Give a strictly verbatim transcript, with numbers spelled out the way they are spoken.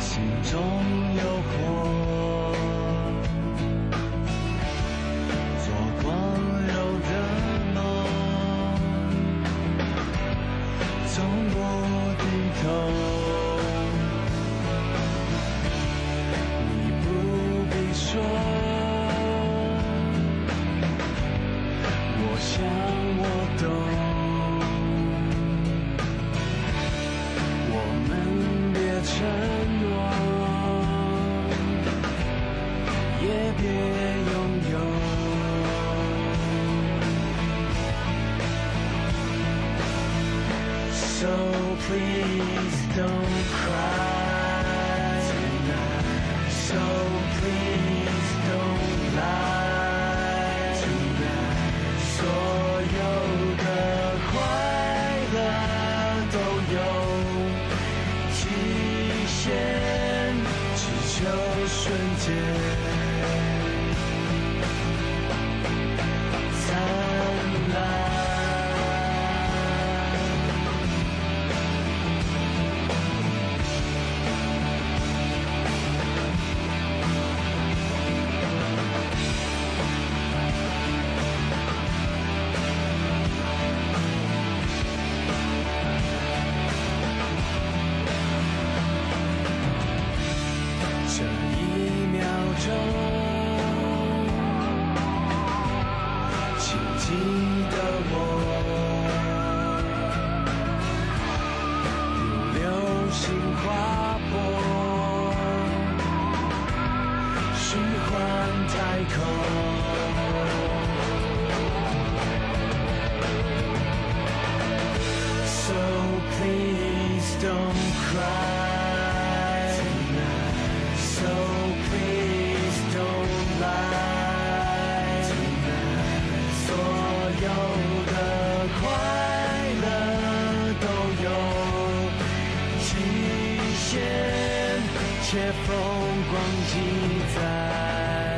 心中有火，做光柔的梦，从不低头。你不必说，我想我懂。承诺，也别拥有。So please don't cry tonight. So please don't lie tonight. 所有的快乐都有极限，只求瞬间灿烂。请记得我，如流星划过，虚幻太空。So please don't cry tonight. So please don't lie tonight. 所有的快乐都有极限，且风光记在